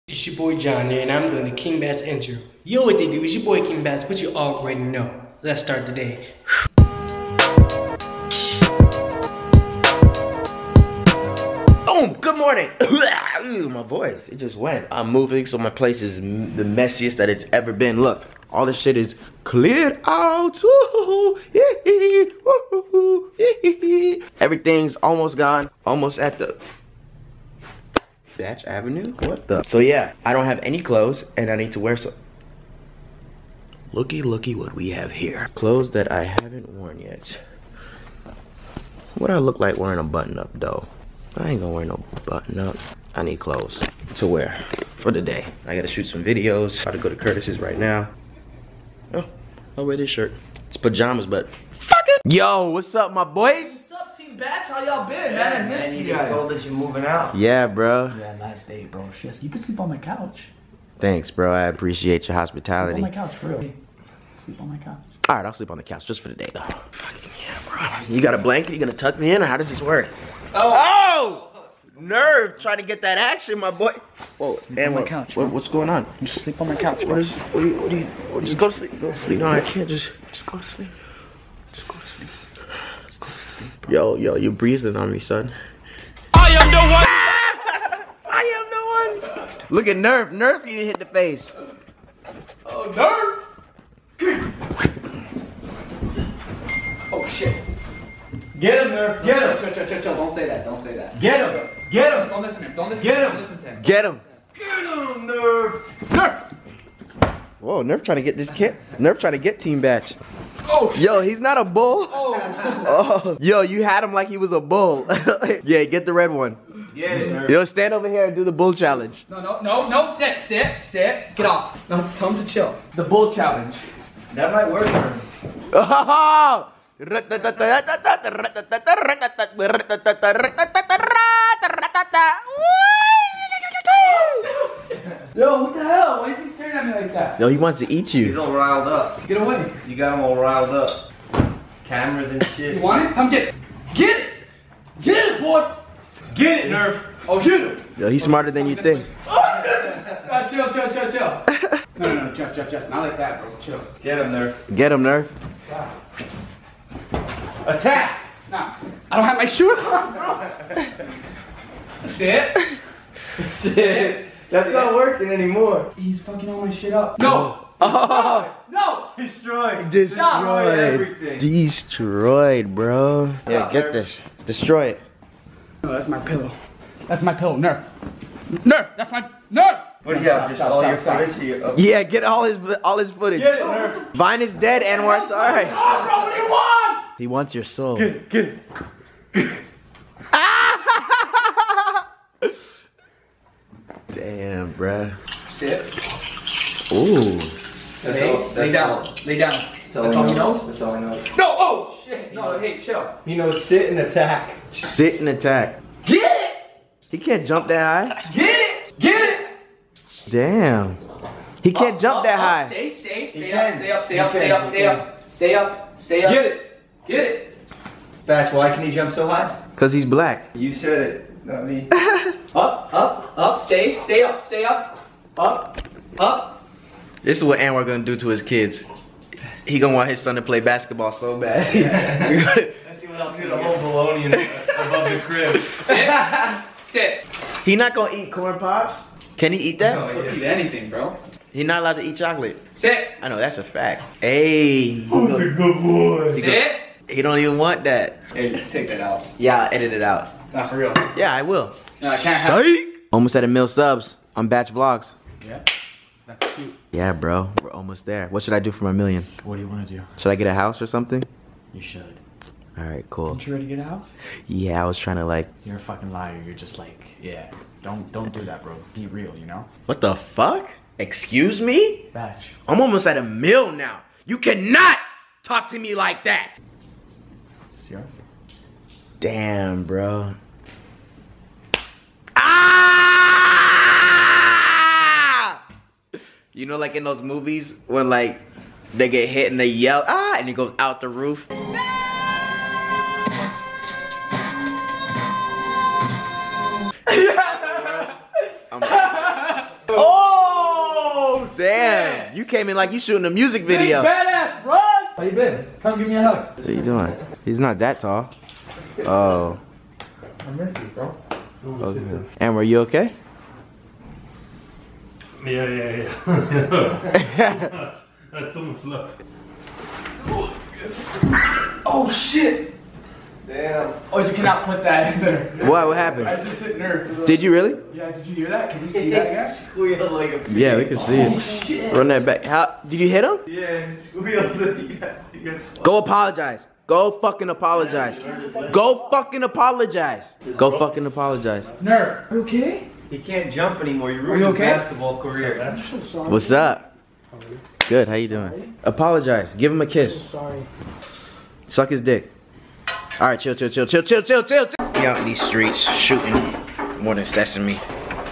It's your boy John there, and I'm doing the King Bass intro. Yo, what they do? It's your boy King Bass, but you already know. Let's start the day. Boom! Good morning! My voice, it just went. I'm moving, so my place is the messiest that it's ever been. Look, all this shit is cleared out. Everything's almost gone. Almost at the Batch Avenue? What the? So yeah, I don't have any clothes, and I need to wear some. Looky what we have here. Clothes that I haven't worn yet. What I look like wearing a button-up, though? I ain't gonna wear no button-up. I need clothes to wear for the day. I gotta shoot some videos. About to go to Curtis's right now. Oh, I'll wear this shirt. It's pajamas, but fuck it. Yo, what's up, my boys? What's up, Team Batch? How y'all been? Man, I missed you just guys. told us you're moving out. Yeah, bro. Yeah, nice day, bro. Shit, you can sleep on my couch. Thanks, bro. I appreciate your Sleep hospitality. on my couch, for real. Sleep on my couch. All right, I'll sleep on the couch just for the day, though. Fucking yeah, bro. You got a blanket? You gonna tuck me in, or how does this work? Oh! Nerve trying to get that action, my boy. Whoa, and on my couch, bro. what's going on? Just sleep on my couch, bro. What do you just go to sleep. Go to sleep. No, I can't just go to sleep. Just go to sleep. Just go to sleep. Bro. Yo, you're breathing on me, son. I am the one. I am the one. Look at Nerf. Nerf, you didn't hit the face. Oh, Nerf! Oh, shit. Get him, Nerf. Get him. Chill. Don't say that. Don't say that. Get him. Get him. Don't listen to him. Don't listen Get to him. him. Don't listen to him. Get him. Get him, Nerf. Nerf! Whoa, Nerf trying to get this kid. Nerf trying to get Team Batch. Oh, shit. Yo, he's not a bull. Oh. Oh, yo, you had him like he was a bull. Yeah, get the red one. Get it, Nerf. Yo, stand over here and do the bull challenge. No. Sit. Get off. No, tell him to chill. The bull challenge. That might work for him. Oh! Yo, what the hell? Why is he staring at me like that? Yo, he wants to eat He's you. all riled up. Get away. You got him all riled up. Cameras and shit. You want it? Come get it. Get it! Get it, boy! Get it, Nerf. Oh, shoot him! Yo, he's smarter than you think. Chill. No, Jeff. Not like that, bro. Chill. Get him, Nerf. Get him, Nerf. Stop. Attack. Nah, I don't have my shoes on, bro. Sit. Shit. That's not working anymore. He's fucking all my shit up. No. Oh, No. Destroyed. destroyed. everything. Destroyed, bro. Yeah, get this. Destroy it. No, that's my pillow. That's my pillow. Nerf. That's my Nerf. What do you have? Just Stop, all your stop. footage? You up? Yeah, get all his footage. Get it, Nerf. Vine is dead, Anwar. It's alright. Oh, bro, what do you want? He wants your soul. Get it. Damn, bruh. Sit. Ooh. Lay down. That's all he knows. That's all he knows. No. Oh shit. No. Hey, chill. He knows sit and attack. Sit and attack. Get it. He can't jump that high. Get it. Damn. He can't jump that high. Stay up. Get it. Get it. Batch, why can he jump so high? Cause he's black. You said it, not me. Up. Stay up. Up. This is what Anwar gonna do to his kids. He gonna want his son to play basketball so bad. Let's see what else Get a whole bologna above the crib. Sit. He not gonna eat corn pops? Can he eat that? No. Don't eat anything, bro. He not allowed to eat chocolate. Sit. I know, that's a fact. Hey. Who's a good boy? Sit. He don't even want that. Hey, take that out. Yeah, I'll edit it out. Not for real. Yeah, I will. No, I can't have. Almost at 1 million subs on Batch Vlogs. Yeah. That's cute. Yeah, bro. We're almost there. What should I do for my 1 million? What do you want to do? Should I get a house or something? You should. Alright, cool. Aren't you ready to get a house? Yeah, I was trying to like... You're a fucking liar. You're just like, yeah. Don't do that, bro. Be real, you know? What the fuck? Excuse me? Batch. I'm almost at 1 million now. You cannot talk to me like that. It's yours. Damn, bro. Ah! You know, like in those movies when like they get hit and they yell, ah, and it goes out the roof. I'm You came in like you shooting a music video. Big badass, Russ! How you been? Come give me a hug. What are you doing? He's not that tall. Oh. I miss you, bro. Okay. And were you okay? Yeah. That's too much love. Oh shit! Damn. Oh, you cannot put that in there. What happened? I just hit nerve. Did you really? Yeah, did you hear that? Can you see that guy? Squealed like a pig. Yeah, we can see it. Shit. Run that back. How did you hit him? Yeah, he squealed. He got Go apologize. Go fucking apologize. Go fucking apologize. Go fucking apologize. Nerve. Are you okay? He can't jump anymore. You Are ruined you his okay? basketball career. I'm so sorry. What's up? Good. How you doing? Apologize. Give him a kiss. Sorry. Suck his dick. All right, chill. We out in these streets shooting more than sesame.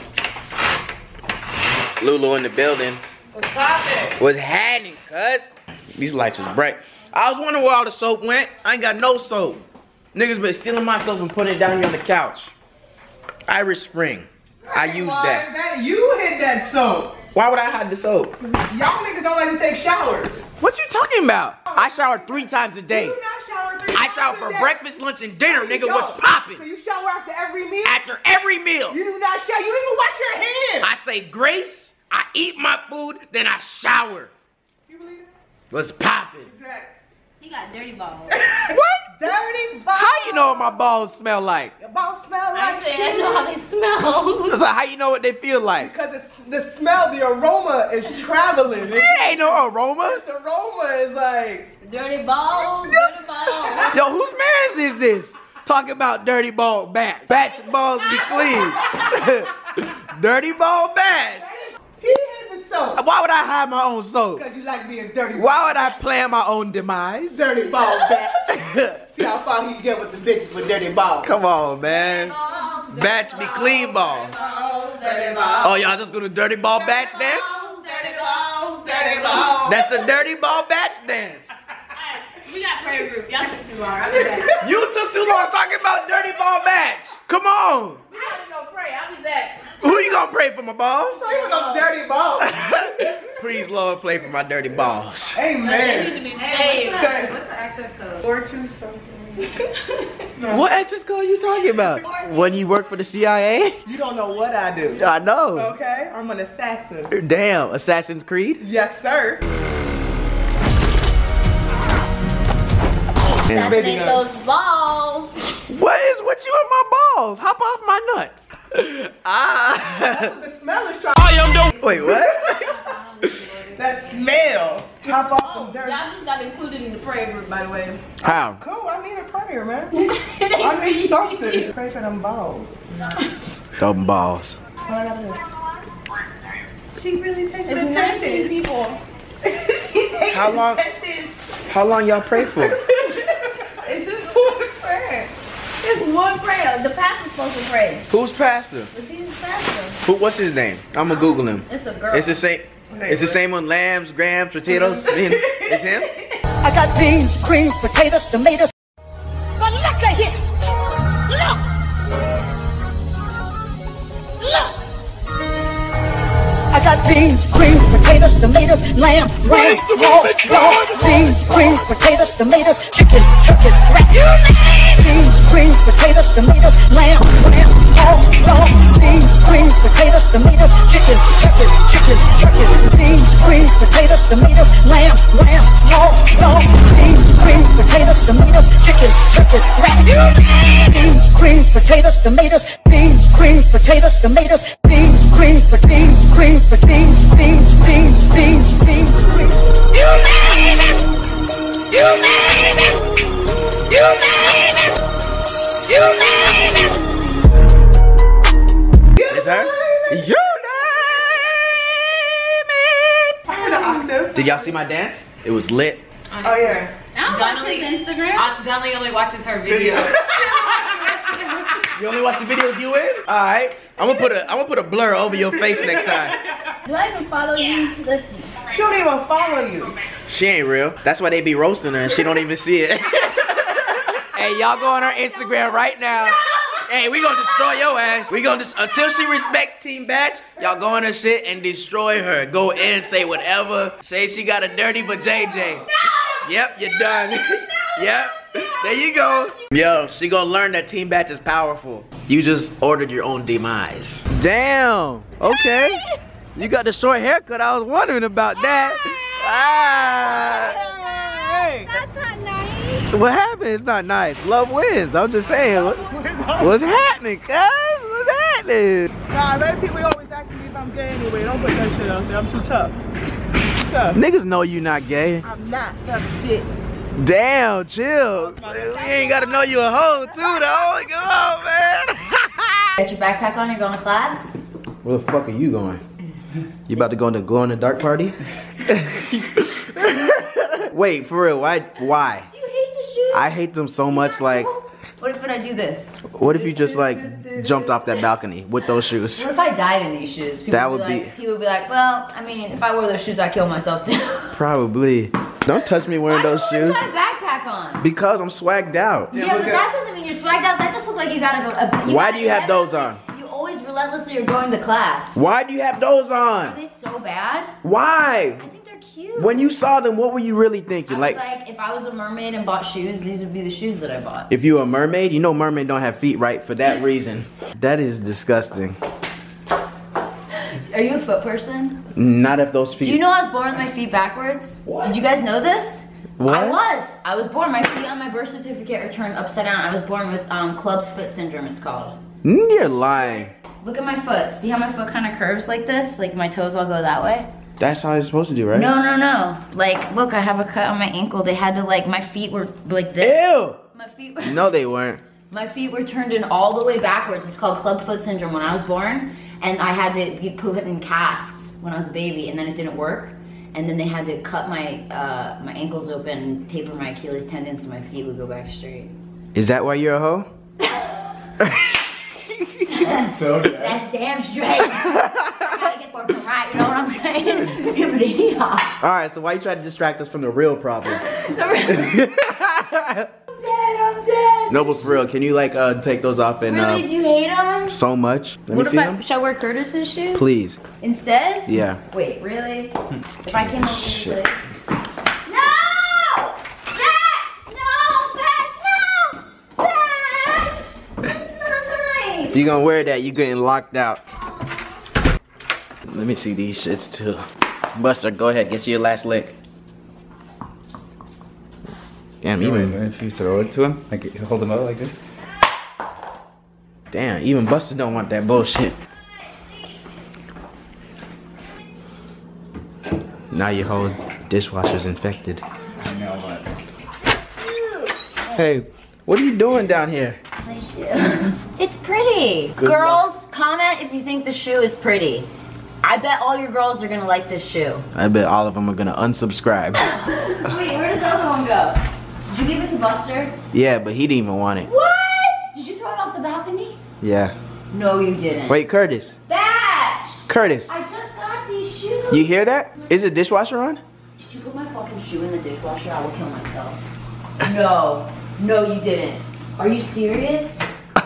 Lulu in the building. What's poppin'? What's happening, cuz? These lights is bright. I was wondering where all the soap went. I ain't got no soap. Niggas been stealing my soap and putting it down here on the couch. Irish Spring. I use that. You hit that soap. Why would I hide the soap? Y'all niggas don't like to take showers. What you talking about? I shower 3 times a day. You not shower 3 I times shower a for day. breakfast, lunch, and dinner, There you nigga. go. What's poppin'? So you shower after every meal? After every meal. You do not shower. You don't even wash your hands. I say grace, I eat my food, then I shower. You believe it? What's poppin'? Exactly. He got dirty balls. What? Dirty balls. How you know what my balls smell like? Your balls smell I like said, shit. I know how they smell. So how you know what they feel like? Because it's, the smell, the aroma is traveling. It ain't no aroma. The aroma is like... Dirty balls, dirty balls. Yo, whose man's is this? Talking about dirty ball batch. Batch balls be clean. Dirty ball batch. He hit the soap. Why would I hide my own soap? Because you like being dirty. Why would I plan my own demise? Dirty ball back. See how far he can get with the bitches with dirty balls. Come on, man. Balls, dirty Batch be clean ball. balls, Dirty balls. Oh, y'all just gonna dirty ball batch dance? Dirty balls. Dirty balls. That's the dirty ball batch dance. Alright, we got prayer group. Y'all took too long. I'll be back. You took too long talking about dirty ball batch. Come on. We gotta go pray. I'll be back. Who you gonna pray for, my balls? Show you them dirty balls. Please, Lord, pray for my dirty balls. They need Amen. to be saved. What's the access code? 4-2 something. What access code you talking about? When you work for the CIA? You don't know what I do. I know. Okay, I'm an assassin. Damn, Assassin's Creed? Yes, sir. Assassinate those balls. What is with you and my balls? Hop off my nuts. The smell is trying. Wait, what? That smell. Top off Oh, them dirty. y'all just got included in the prayer group, by the way. How? Cool, I need a prayer, man. I need something. Pray for them balls. Them balls. What I gotta do? She really takes It's 19 people. She takes How long? attendance. How long y'all pray for? It's just one prayer. It's one prayer. The pastor's supposed to pray. Who's pastor? The Jesus pastor. Who? What's his name? I'm gonna Google him. It's a girl. It's the same. It's the same on lambs, grams, potatoes. It's him. I got beans, greens, potatoes, tomatoes. But look at here. Look. Look. I got beans, greens, potatoes, tomatoes, lamb, ram, dog, beans, greens, potatoes, tomatoes, chicken, turkeys, rat. Beans, greens, potatoes, tomatoes, lamb, ram, dog, beans, greens, potatoes, tomatoes, chicken, turkeys, turkeys. Beans, greens, potatoes, tomatoes, lamb, dog, beans, greens, potatoes, tomatoes, chicken, turkeys, rat. Beans, greens, potatoes, tomatoes, beans, greens, potatoes, tomatoes, beans, greens, beans, greens, beans, beans, beans, beans, beans, greens. You name it! You name it! You name it! You name it! Is her? You name it! Did y'all see my dance? It was lit. Oh, yeah. I don't watch his Instagram. Donnelly only watches her video. You only watch the videos you in? All right. I'm gonna put a blur over your face next time. Do I even follow you? Let's see. She don't even follow you. She ain't real. That's why they be roasting her and she don't even see it. Hey, y'all go on her Instagram right now. Hey, we gonna destroy your ass. We gonna until she respect Team Batch, y'all go on her shit and destroy her. Go in, say whatever. Say she got a dirty for JJ. No! Yep, you're done. Yep. There you go. Yo, she gonna learn that Team Batch is powerful. You just ordered your own demise. Damn. Okay. You got the short haircut. I was wondering about that. That's not nice. What happened? It's not nice. Love wins. I'm just saying. What's happening, cuz? What's happening? Nah, man, people always asking me if I'm gay anyway. Don't put that shit out there. I'm too tough. Tough. Niggas know you not gay. I'm not. I'm dick. Damn, chill. We ain't gotta know you a hoe too, though. Come on, man. Get your backpack on, you're going to class? Where the fuck are you going? You about to go in the glow in the dark party? Wait, for real, why? Do you hate the shoes? I hate them so much, like, What if I do this? what if you just like jumped off that balcony with those shoes? What if I died in these shoes? People That would would be be- like, people would be like, well, I mean, if I wore those shoes, I'd kill myself too. Probably. Don't touch me wearing those Why shoes. do you always got a backpack on? Because I'm swagged out. Yeah, but that doesn't mean you're swagged out. That just looks like you gotta go. Why do you have those on? You always relentlessly are going to class. Why do you have those Are on? they so bad? Why? I think they're cute. When you saw them, what were you really thinking? I was like, if I was a mermaid and bought shoes, these would be the shoes that I bought. If you a mermaid, you know mermaid don't have feet, right? For that reason. That is disgusting. Are you a foot person? Not if those feet. Do you know I was born with my feet backwards? Did you guys know this? What? I was born, my feet on my birth certificate are turned upside down. I was born with clubbed foot syndrome, it's called. You're lying. Look at my foot. See how my foot kind of curves like this? Like my toes all go that way? That's how it's supposed to do, right? No. Like, look, I have a cut on my ankle. They had to like, my feet were like this. Ew! My feet were, No, they weren't. my feet were turned in all the way backwards. It's called club foot syndrome when I was born. And I had to get put in casts when I was a baby, and then it didn't work. And then they had to cut my my ankles open and taper my Achilles tendons so my feet would go back straight. Is that why you're a hoe? So bad. That's damn straight. I gotta get working right, you know what I'm saying? Yeah. Alright, so why you try to distract us from the real problem? I'm dead. No, but for real, can you like take those off and Really, do you hate them? so much? Let me What see if them. should I wear Curtis's shoes? Please. Instead? Yeah. Wait, really? If I came over Shit. to No! Bash! No! Bash! No! Bash! That's not nice! If you gonna wear that, you getting locked out. Let me see these shits too. Buster, go ahead, get you your last lick. Damn, even If you throw it to him, like hold him out like this. damn, even Buster don't want that bullshit. Now your whole dishwasher's infected. I know, but Hey, what are you doing down here? My shoe. It's pretty. Good Girls, comment if you think the shoe is pretty. I bet all your girls are gonna like this shoe. I bet all of them are gonna unsubscribe. Wait, where did the other one go? Did you give it to Buster? Yeah, but he didn't even want it. What? Did you throw it off the balcony? Yeah. No, you didn't. Wait, Curtis. Bash! Curtis, I just got these shoes. you hear that? Is the dishwasher on? Did you put my fucking shoe in the dishwasher? I will kill myself. No. No, you didn't. Are you serious?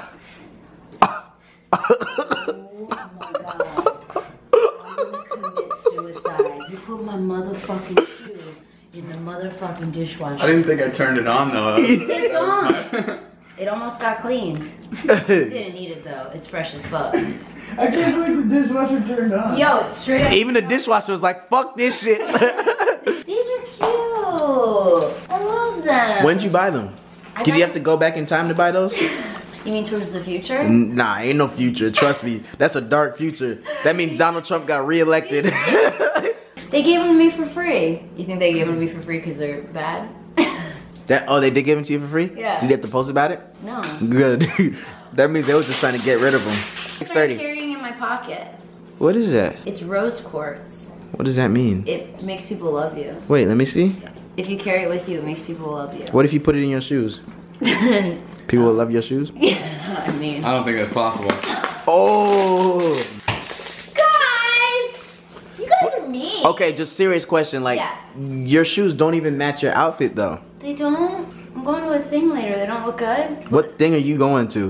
Oh my god. I'm gonna commit suicide. You put my motherfucking shoe in the motherfucking dishwasher. I didn't think I turned it on though. It's on. It almost got cleaned. Didn't need it though. It's fresh as fuck. I can't believe the dishwasher turned on. Yo, it's straight up. Even the dishwasher was like, fuck this shit. These are cute. I love them. When'd you buy them? Did you have to go back in time to buy those? You mean towards the future? Nah, ain't no future. Trust me. That's a dark future. That means Donald Trump got reelected. They gave them to me for free. You think they gave them to me for free because they're bad? Oh, they did give them to you for free? Yeah. Did you have to post about it? No. Good. That means they were just trying to get rid of them. I started 6:30. carrying in my pocket. What is that? It's rose quartz. What does that mean? It makes people love you. Wait, let me see. If you carry it with you, it makes people love you. What if you put it in your shoes? People will love your shoes? Yeah, I mean. I don't think that's possible. Oh! Guys! You guys are mean. Okay, just serious question. Like, Yeah. your shoes don't even match your outfit though. They don't? I'm going to a thing later. They don't look good? What thing are you going to?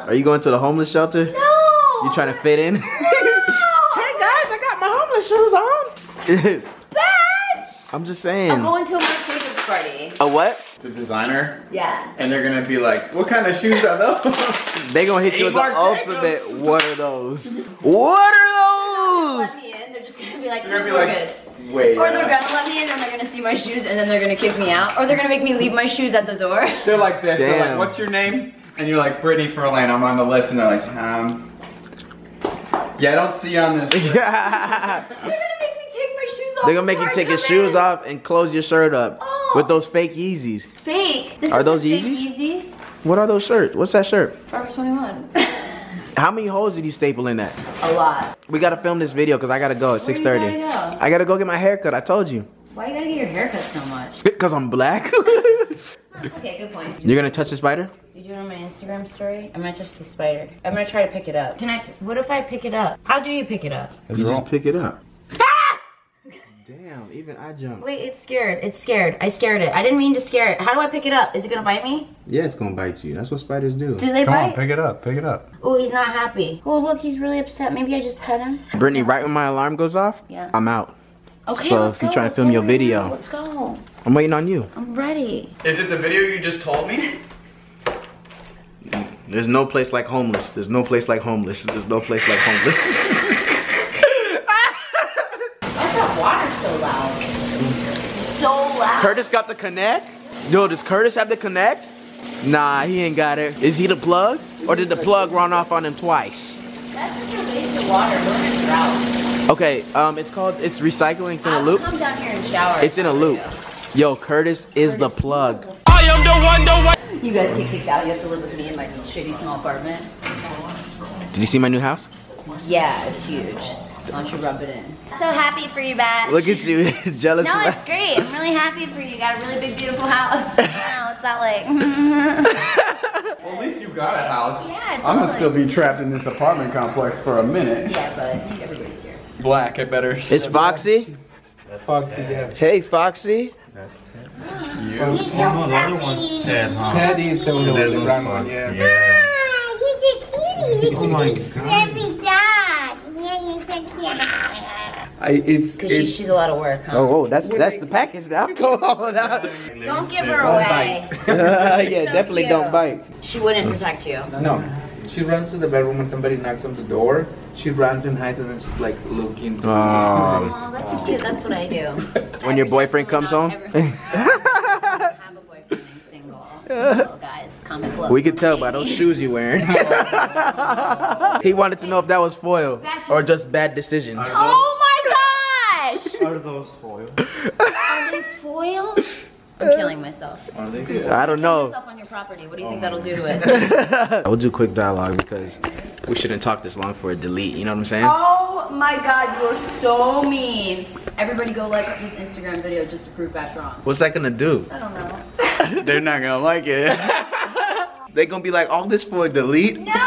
Are you going to the homeless shelter? No. You trying to fit in? No. Hey guys, I got my homeless shoes on. Bitch. I'm just saying. I'm going to a Marc Jacobs party. A what? The designer. Yeah. And they're gonna be like, what kind of shoes are those? They gonna hit you with the Marc ultimate. Jacobs. What are those? What are those? Let me in. They're just gonna be like, They're gonna be we're like, good. wait. Or they're gonna let me in and they're gonna see my shoes and then they're gonna kick me out. Or they're gonna make me leave my shoes at the door. They're like this. They're Damn. like, what's your name? And you're like, Brittany Furlan. I'm on the list. And they're like, yeah, I don't see you on this list. They're gonna make me take my shoes off. They're gonna make you before I take your come shoes in. off and close your shirt up Oh. with those fake Yeezys. Fake. This Are is those a fake Yeezys? Yeezy. What are those shirts? What's that shirt? Forever 21. How many holes did you staple in that? A lot. We gotta film this video because I gotta go at Where you 6:30. gotta go? I gotta go get my hair cut. I told you. Why you gotta get your haircut so much? Because I'm black. Okay, good point. You're gonna touch the spider? You do it on my Instagram story? I'm gonna touch the spider. I'm gonna try to pick it up. Can I? What if I pick it up? How do you pick it up? You just pick it up. Ah! Damn, even I jumped. Wait, it's scared. It's scared. I scared it. I didn't mean to scare it. How do I pick it up? Is it gonna bite me? Yeah, it's gonna bite you. That's what spiders do. Do they Come on, bite? pick it up, pick it up. Oh, he's not happy. Oh, look, he's really upset. Maybe I just pet him. Brittany, right when my alarm goes off, Yeah. I'm out. Okay, So let's if you're go. trying to Let's film go your right video. now. Let's go. I'm waiting on you. I'm ready. Is it the video you just told me? There's no place like homeless. There's no place like homeless. There's no place like homeless. Why's that water so loud? So loud. Curtis got the connect? Yo, does Curtis have the connect? Nah, he ain't got it. Is he the plug? Or did the plug run off on him twice? That's such a waste of water. We're in a drought. Okay, it's recycling. It's in a I'll loop. come down here and shower. It's in a loop. Yo, Curtis is the plug. You guys get kicked out. You have to live with me in my shitty small apartment. Did you see my new house? Yeah, it's huge. Why don't you rub it in? So happy for you, Batch. Look at you, jealous. No, of it's great. I'm really happy for you. You got a really big, beautiful house. No, it's not like. Well, at least you got a house. Yeah, I'm gonna totally. still be trapped in this apartment complex for a minute. Yeah, but everybody's here. Black, I better. It's Foxy. Foxy, yeah. Hey, Foxy. That's 10. You. Oh, no, the other one's 10, huh? Teddy is the one There's with the one brown one, Fox. yeah. Yeah. He's a kitty. Oh my god. Every dog. Yeah, he's a kitty. Because she's a lot of work, huh? Oh, that's the package now. Go on now. Don't give her away. Yeah, So definitely cute. don't bite. She wouldn't protect you. No. She runs to the bedroom when somebody knocks on the door. She runs and hides and then she's like looking. To Oh, that's cute. That's what I do. When your boyfriend comes home? I have a boyfriend named Single. So guys, comment below. We could tell by those shoes you're wearing. He wanted to know if that was foil or just bad decisions. Oh my gosh! Are those foil? Are they foil? I'm killing myself. Are they? I don't know. Myself on your property. What do you think that'll do to it? We'll do quick dialogue because we shouldn't talk this long for a delete. You know what I'm saying? Oh my god, you are so mean. Everybody go like this Instagram video just to prove Bash wrong. What's that gonna do? I don't know. They're not gonna like it. They're gonna be like, all this for a delete? No!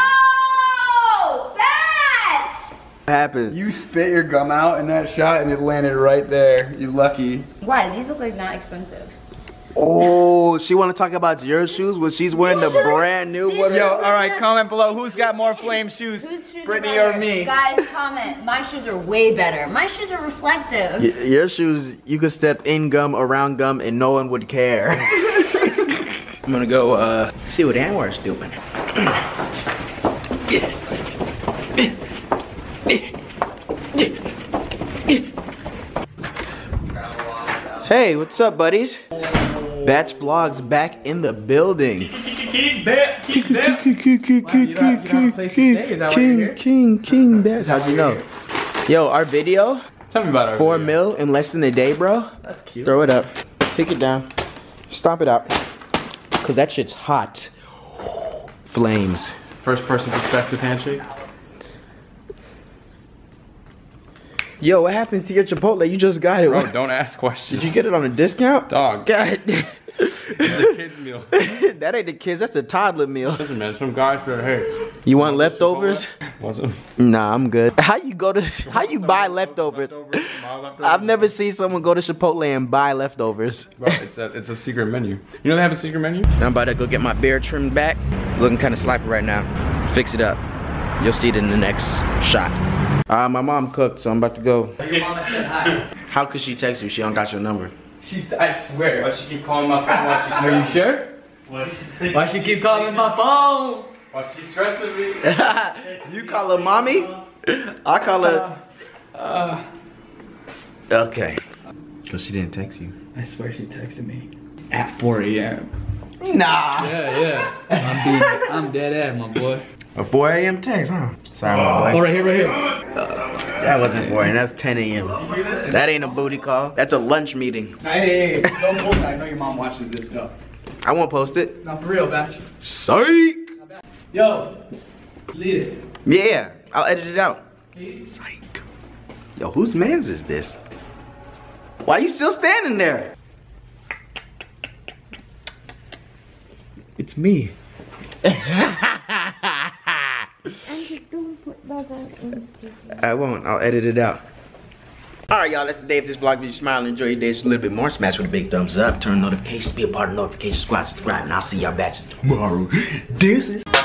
Bash! What happened? You spit your gum out in that shot and it landed right there. You lucky. Why? These look like not expensive. Oh, she wanna talk about your shoes when she's wearing the brand new one? Yo, alright, comment below who's got more flame shoes, Whose shoes Brittany are or better? me. Guys, comment. My shoes are way better. My shoes are reflective. Your shoes, you could step in gum, around gum, and no one would care. I'm gonna go see what Anwar's doing. Hey, what's up, buddies? Batch Vlogs back in the building. King Bet, King Bet. King Batch. How'd you know? Yo, our video, Tell me about it. 4 mil in less than a day, bro. That's cute. Throw it up. Take it down. Stomp it out. Cause that shit's hot. Flames. First person perspective handshake. Yo, what happened to your Chipotle? You just got it. Bro, What- don't ask questions. Did you get it on a discount? Dog. God. It's a kid's meal. That ain't the kids, that's a toddler meal. Listen, man, some guys said, hey. You want leftovers? Wasn't. Nah, I'm good. How you buy leftovers? I've never seen someone go to Chipotle and buy leftovers. Bro, it's a secret menu. You know they have a secret menu? I'm about to go get my beard trimmed back. Looking kind of sloppy right now. fix it up. You'll see it in the next shot. My mom cooked, so I'm about to go. Your mama said hi. How could she text you? She don't got your number. I swear. Why she keep calling my phone while she's Are you sure? What? Why she keep calling my phone? Why she's stressing me? You call her mommy? I call her. Okay. Cause she didn't text you. I swear she texted me at 4 a.m. Nah. Yeah. I'm dead ass, my boy. A 4 a.m. text, huh? Sorry, my boy. Oh, right here. That wasn't 4 a.m. That's 10 a.m. That ain't a booty call. That's a lunch meeting. Hey, don't post it. I know your mom watches this stuff. I won't post it. Not for real, batch. Psych. Yo, lead it. Yeah, I'll edit it out. Hey. Psych. Yo, whose man's is this? Why you still standing there? It's me. I won't. I'll edit it out. Alright, y'all. That's the day of this vlog. If you smile and enjoy your day just a little bit more, smash with a big thumbs up. Turn notifications. Be a part of the notification squad. Subscribe. And I'll see y'all batches tomorrow. Deuces.